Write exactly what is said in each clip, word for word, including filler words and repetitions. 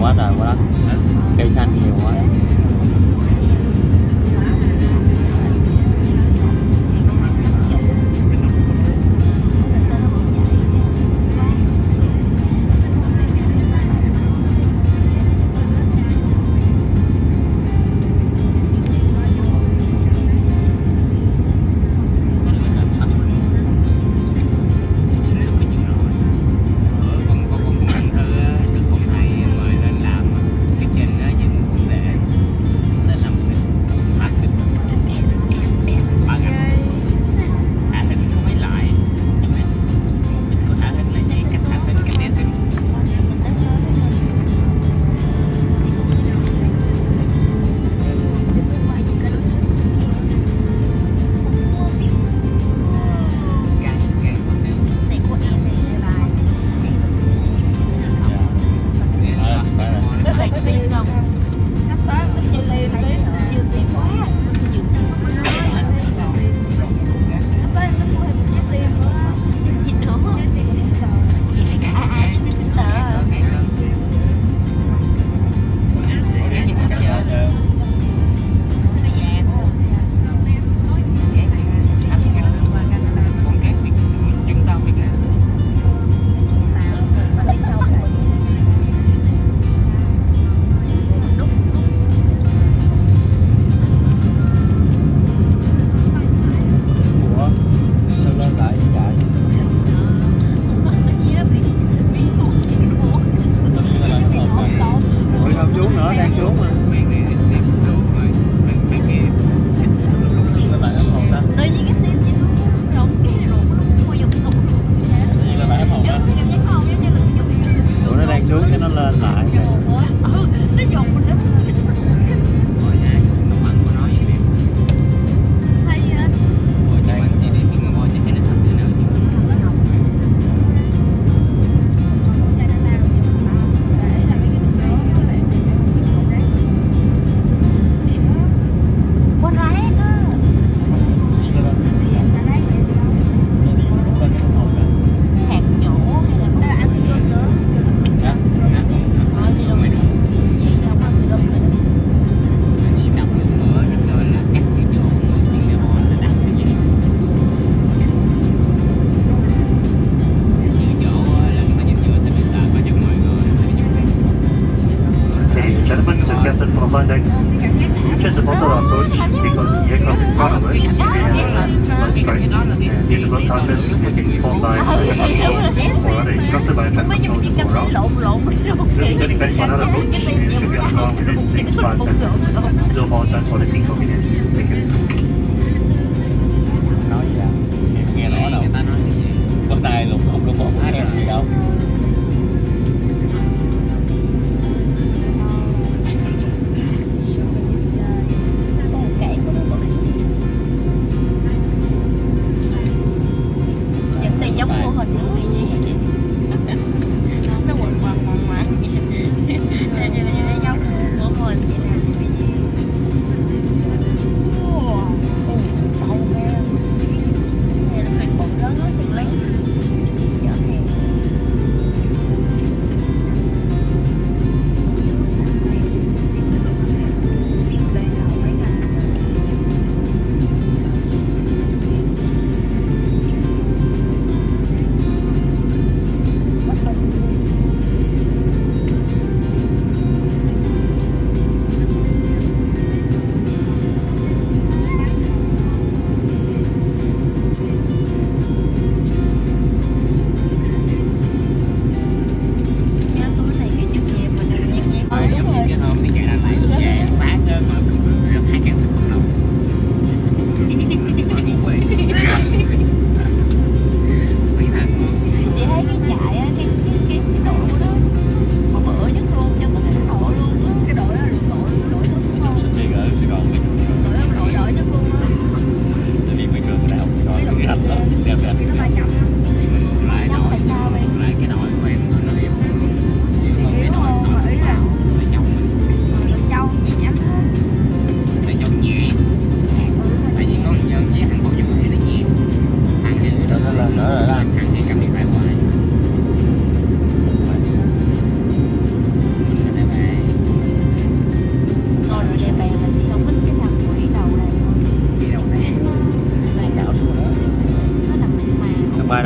quá trời quá đất, cây xanh nhiều quá.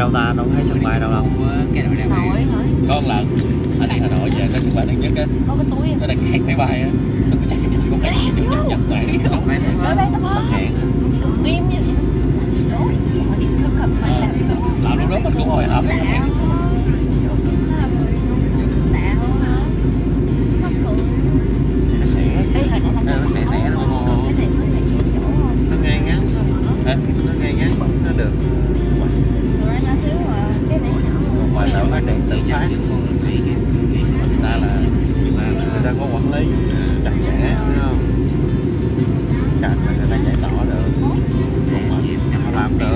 đâu ta, đâu thấy sân bay đâu đâu. Nổi hả? Có một lần anh đi Hà Nội về tới sân bay Tân Nhất á, Có cái túi nó đang kẹt máy bay á, nó cứ chạy chạy chạy cũng chạy chạy chạy chạy ngoài đi sân bay Nói bé tao Bắt hẹn. nghiêm như vậy. làm lúc đó mình cũng hồi hộp. Nó sẽ nó sẽ sẽ nó nó ngay ngắn Hả? nó ngay ngắn nó được ngoài đâu nó điện tự phát Người ta là người ta người ta có quản lý chặt chẽ đúng không, chặt là người ta giải tỏa được, còn mà họ làm được.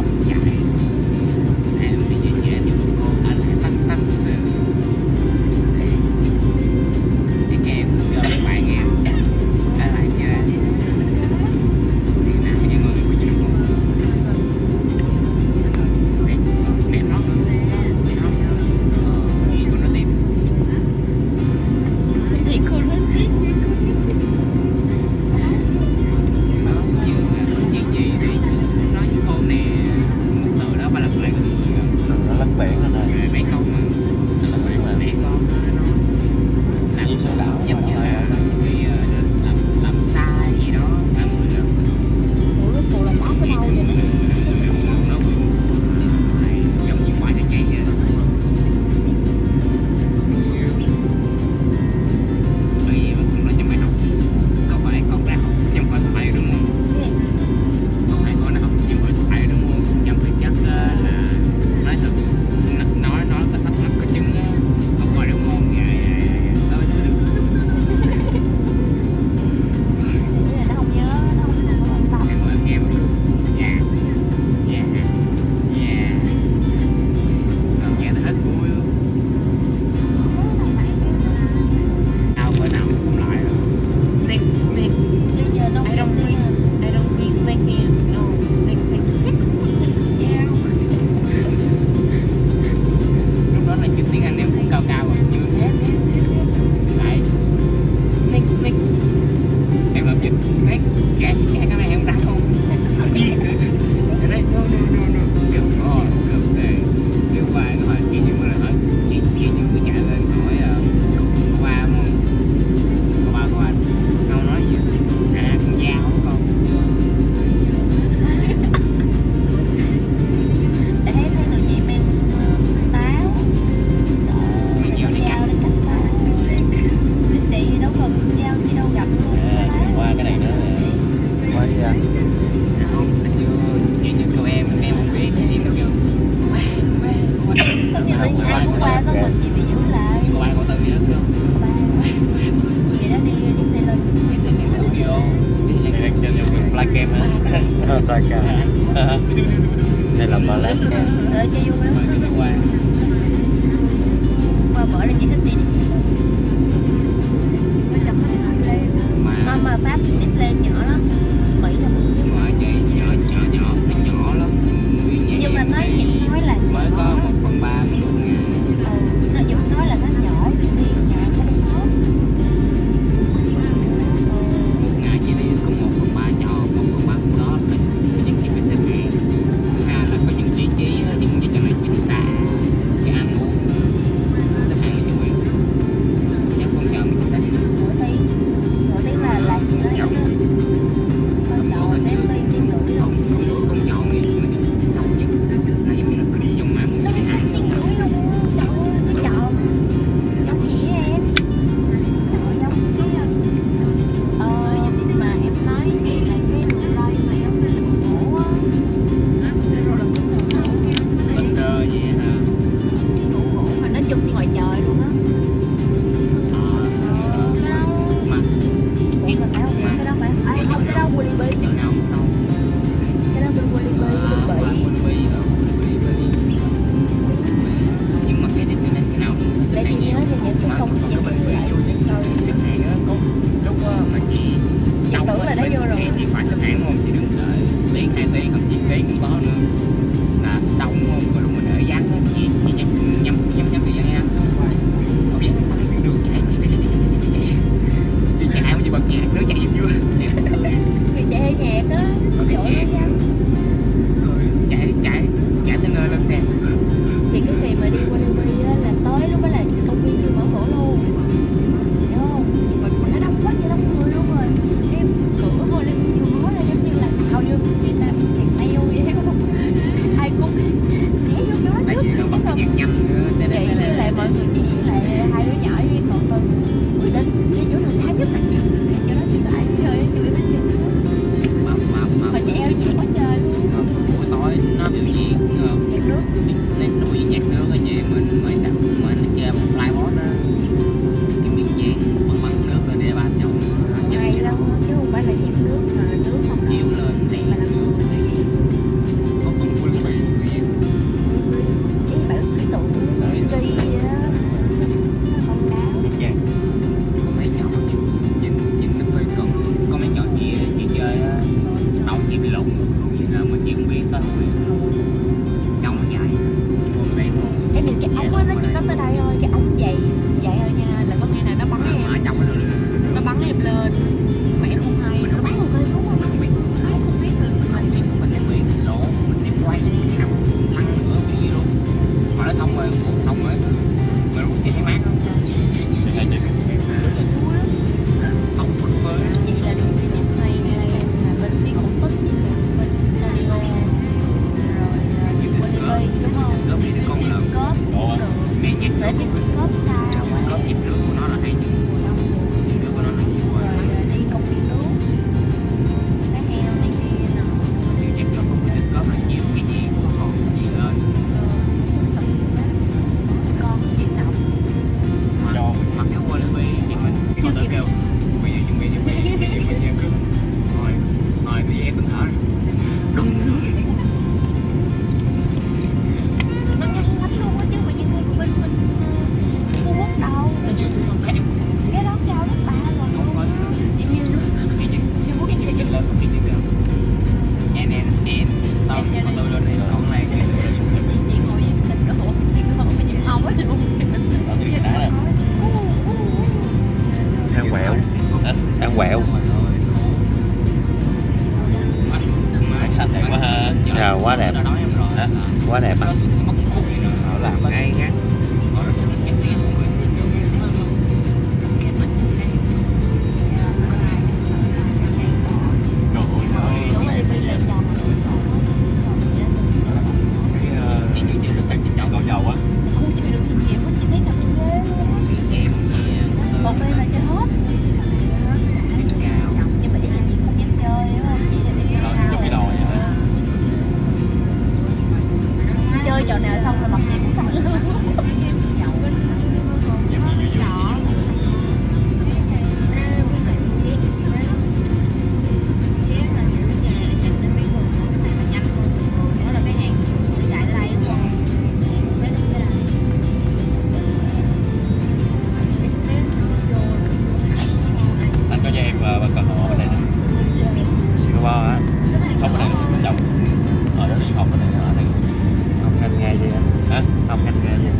Đây là bà lát nha. Đợi cho vui đó. Qua mở ra chị thích đi. Có chồng có đi lên. Mà mà Pháp Disneyland nhỏ lắm. Mỹ là mà chị nhỏ nhỏ nhỏ nó nhỏ lắm. Nhưng mà nói chị nói là mới có một phần ba của Nga. Ừ, nó dùng nói là nó nhỏ đi nhà có đi hết. Một ngày chỉ đi có một phần ba nhỏ, một phần ba của đó là những chị phải xếp hàng. Thứ hai là có những vị trí những cái chỗ này chính xa cái ăn uống xếp hàng là chủ yếu. ăn quẹo. Xanh đẹp quá ha. À, quá đẹp. Hả? Quá đẹp á. Họ làm ngay ngắn. Trò nào xong rồi bật gì cũng xong luôn. Anh có cho em và cơ hội ở đây nè. Singapore á. Không ở đây là chồng. Ở đó đi học ở đây ở đây. Học ngành nghề gì anh? Hả? Học ngành nghề gì?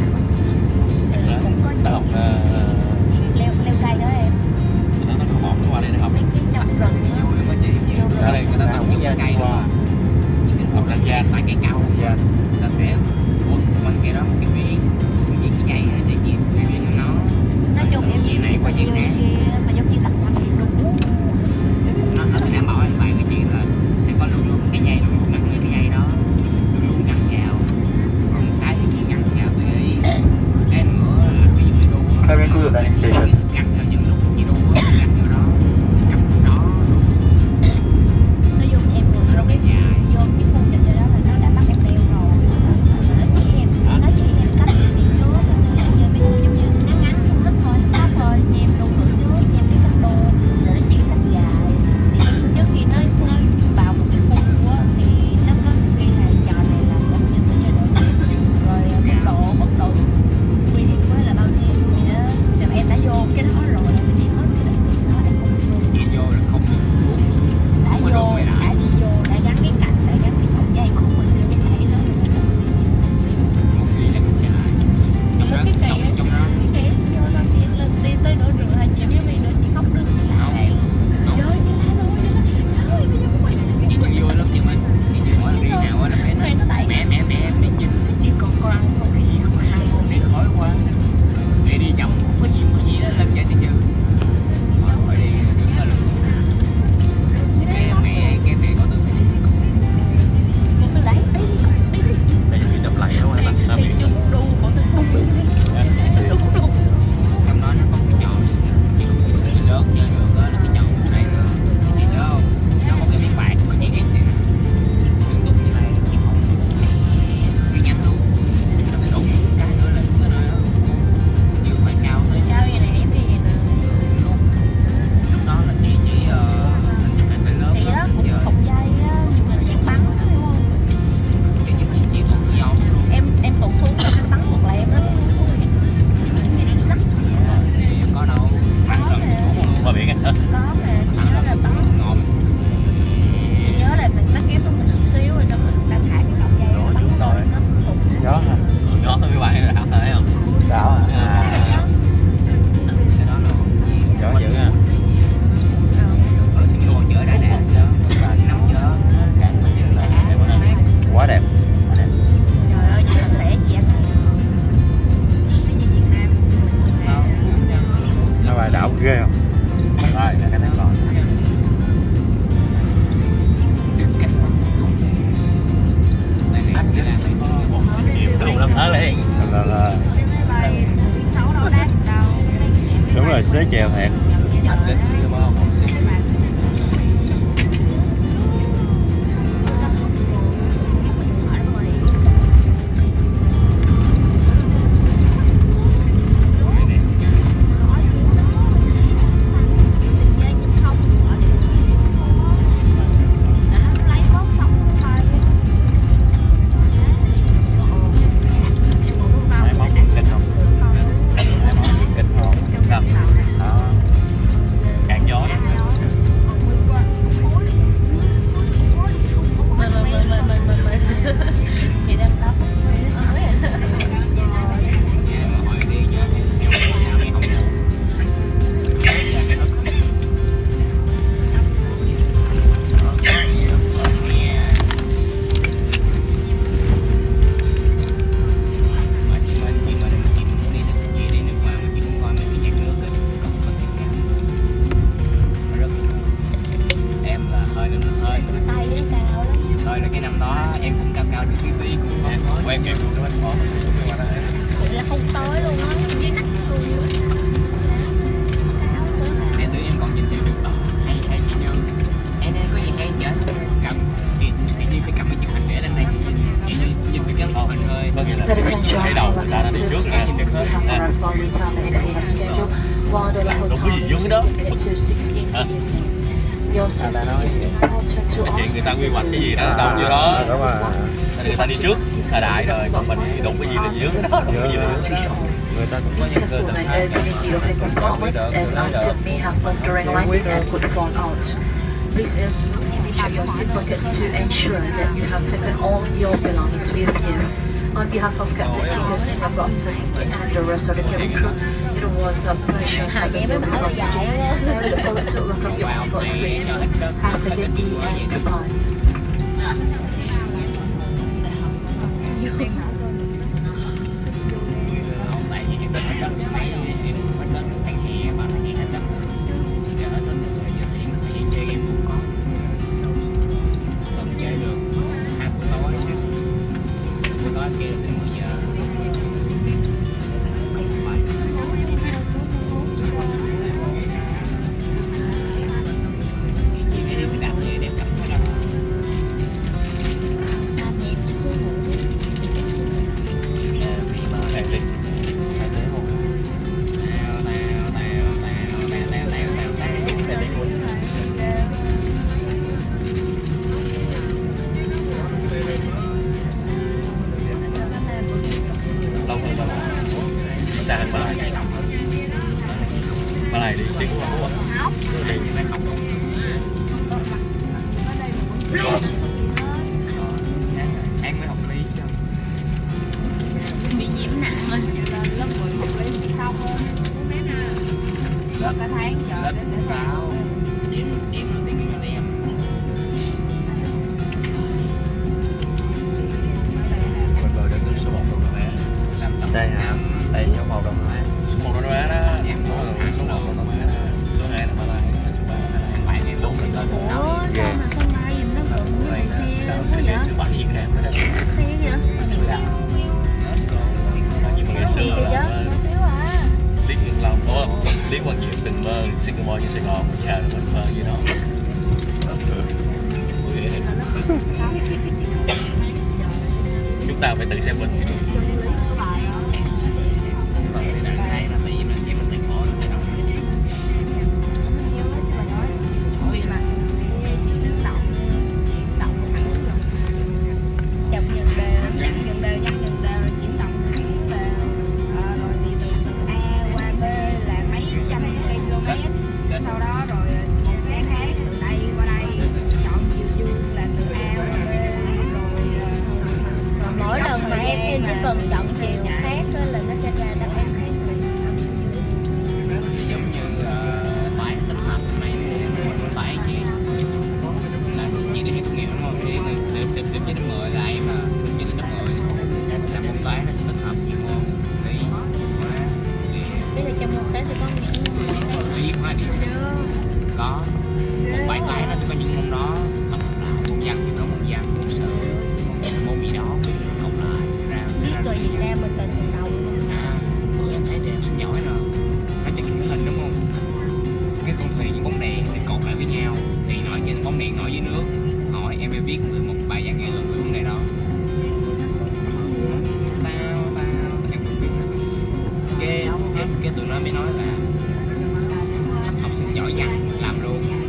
Đã học uh... leo leo cây đó em. Nó nó học qua đây để học. Ở đây người ta trồng những cây đó. Học lên da tại cây cao. Dạ. Ta sẽ cuốn quanh cây đó một cái viên, viên cái dây để gì viên nó. Nói chung em gì này qua gì nè. Mà giống như tập anh thì đúng. Nó nó sẽ đảm bảo an toàn cái chuyện là sẽ có luôn luôn cái dây nó ngắn với cái dây đó luôn luôn gắn vào, còn cái thì chỉ gắn vào tùy ý. Cái nữa là ví dụ như đu Theo em cứ ở đây thì gắn vào những lúc chỉ đu gắn vào đó cặp đó. Nói chung em vừa Nó cái dài vô cái khu trò chơi đó là nó đã bắt em leo rồi. Nó chỉ em nó chỉ em cách đi trước là chơi mấy người giống như ngắn ngắn không thích thôi, thích thôi em đu thử trước em biết cách đu rồi nó chỉ cách dài. Thì trước khi nó nó vào một cái khu á thì nó có ghi là trò này là một trong những trò chơi rồi mức độ mức độ nguy hiểm với là bao nhiêu thì đó. Thì em đã vô cái đó rồi em đi hết cái đó em không đi luôn. chỉ vô là không được xuống Đã không có vô đu mày đã lại đi vô đã gắn cái cạnh đã gắn cái cọng dây khúc mình vô cái thảy đó. một khi là cũng dài trong đó Cái trong kẻ trong đó cái kẻ vô nó đi lên đi tới nửa đường hai chị với mày nữa chị khóc được chị lại đây không trời ơi chị lại luôn trời ơi bây giờ mày chỉ vui vui lắm nhưng mà thì mỗi lần đi nào á là phải nói mẹ mẹ mẹ em đi nhìn chứ con có ăn có cái gì không ăn không đi khỏi quá để đi chậm không có gì có gì đó làm vậy thì chứ phải đi đứng là được cái mẹ cái mẹ có từ đấy đi đi đi đây là đập lại đúng không anh? đi chung đu còn tôi không biết đúng đúng trong đó nó có cái chọn chứ không phải người lớn chơi được đó là cái chọn ở đây nữa thì đó nó có cái miếng bạc có gì ít đứng đúng như này thì không cái nhanh luôn nó phải đụng cái nữa là xuống cái nơi đó nhiều phải cao tới sao vậy này em đi vậy nè lúc lúc đó là chị chỉ phải phải lớn thì đó lắm cũng giờ cục dây á nhưng mà là dạng bắn đúng không chị chỉ chỉ tụt do luôn em em tụt xuống là anh bắn một là em đó thì có đâu bắn lần xuống luôn Qua biển hả? có mà chị bắn nhớ là lần bắn xuống ngon chị nhớ là nó kéo xuống một chút xíu rồi xong mình đang thả cái cọng dây nó bắn rồi nó tụt xuống Gió hả? gió tới bay là hảo thấy không Đảo à? cái đó luôn Gió dữ ha. ở Singapore chở đã đẹp đó năm chở Quá đẹp. Quá đẹp. trời ơi chị sạch sẽ chị anh Việt Nam Nó bài đảo ghê không? Rồi, là cái này còn. Đúng lắm hả liền. Là là đúng rồi, xế chèo thiệt. Anh đến Singapore không xin. Máy móc kinh không? Máy móc kinh không? Không. Đó. Cạn gió đó. quay kịp luôn đó anh bỏ mình xuống qua đây. Vậy là không tới luôn á, dưới nách luôn. Em tự em còn nhìn thấy được đó. Hay hay chị Như em có gì hay chứ? Cầm chị chị Như phải cầm cái chụp hình để lên đây chị Như nhìn cái chụp hình thôi. Vâng, nghĩa là cái đầu người ta đã đi trước nè. Nhìn được hết. Đúng cái gì dưới đó. Hả? Cái chuyện người ta quy hoạch cái gì đó đâu như đó. Người ta đi trước thời đại rồi, còn mình đụng cái gì là dưới đó, đụng cái gì là dưới đó. Người ta cũng có những cơ tình thái biết đỡ, nói đỡ. Please check your seat pockets to ensure that you have taken all your belongings with you. On behalf of Captain Kigus and your officers and the rest of the cabin crew, it was a pleasure having you with us today. We look forward to welcome you on board Sweden. Have a good day and goodbye. Tại vì cái đất đất này em bắt đất được tháng hè và tháng hè hết đất rồi. Giờ hết đất rồi giờ thì phải chơi game cũng có. Không chơi được. Hai buổi tối chứ. Buổi tối kia là đến mười giờ. Không phải. Chị thấy đi xe đạp thì đẹp lắm phải không? Em đi. Lâu rồi ba Lai. Đi xa hơn Ba Lai. Ba Lai đi tiếng của anh. Đây như mấy không công sự sáng mới học lý sao Bị nhiễm nặng rồi, lớp mười một đi bị xong luôn. Lớp cả tháng chờ lớp đến sáu điểm điểm là tiếng người em Mình vừa đến nước số một Đông Nam Á. Đây hả? Đây số một Đông Nam Á. Số một Đông Nam Á đó. em Đó có là số một Đông Nam Á đó. Số hai là Ba Lai, số ba là thằng bạn em bốn bốn là mình lên Ủa, sáu sao mà sân bay gì nó bự như này xe sao quá cái vậy? thứ bảy gì khác đó. Xe gì vậy? Nhưng mà ngày xưa Xe là nhỏ xíu à. Lý Nguyên Long, ủa, Lý Quang Diệu từng mơ Singapore như Sài Gòn, giờ là mình mơ gì đó. Chúng ta phải tự xem mình. đây là tại vì mình chỉ mình thành phố nó đâu Chậm dần đều, nhắc dần đều, nhắc dần đều, chuyển động thẳng vào. Ờ, rồi thì từ từ A qua B là mấy trăm km. Sau đó rồi một xe khác từ đây qua đây, chọn chiều dương là từ A qua B. Rồi, rồi mỗi lần mà em em chỉ cần chọn chiều khác á là nó sẽ ra đáp án khác. giống như tái tích hợp hôm nay tái chị là chị đi hết nghiệm đúng không? Thì điểm điểm điểm trên mười là em mà điểm trên lớp mười là môn tái nó sẽ tích hợp nhiều môn lý hóa lý Tức là trong một cái sẽ có những lý hóa địa sinh có một bài tái nó sẽ có những môn đó tập hợp lại môn văn thì có môn văn môn sử môn gì đó cộng lại ra biết rồi Việt Nam mình từ đầu luôn. à bữa em thấy đẹp xinh giỏi rồi nó chụp cái hình đúng không? Cái con thuyền những bóng đèn thì cột lại với nhau thì nổi trên bóng đèn nổi dưới nước hỏi em phải viết người một bài văn nghệ luận về vấn đề đó tao tao em không biết cái cái cái tụi nó mới nói là học sinh giỏi văn làm luôn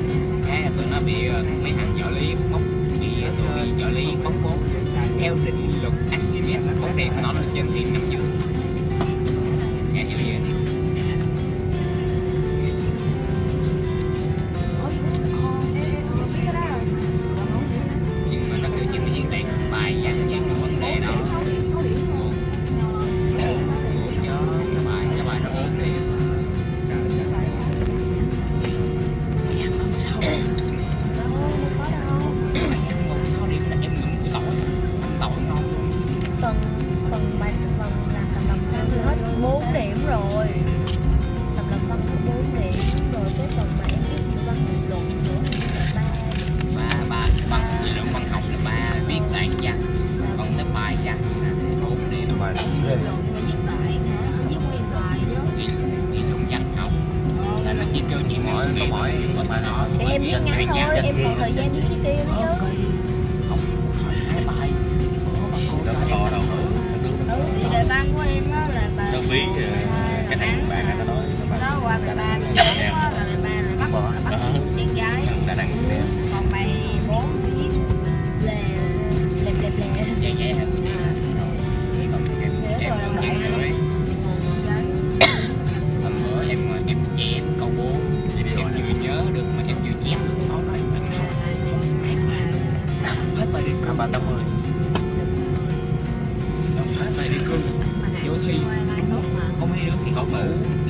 kêu chị mỏi có mỏi có phải nó Thì em viết ngắn thôi, em còn thời gian viết chi tiêu nữa chứ. không hai bài đâu có to đâu. Ừ, thì đề văn của em á là bài Đơn phí cái này bạn nó nói đó qua bài ba bài bốn á là bài ba là bắt là bắt đen gái. Đà Nẵng nè. Còn bài bốn viết là lẹp lẹp lẹp. chạy chạy hả chị em cũng chạy rồi hôm bữa em em chém câu bốn em vừa nhớ được mà em vừa chém được nó nói hết bài đi ba tám mươi hết bài đi cương vô thi có mấy đứa thì có ngủ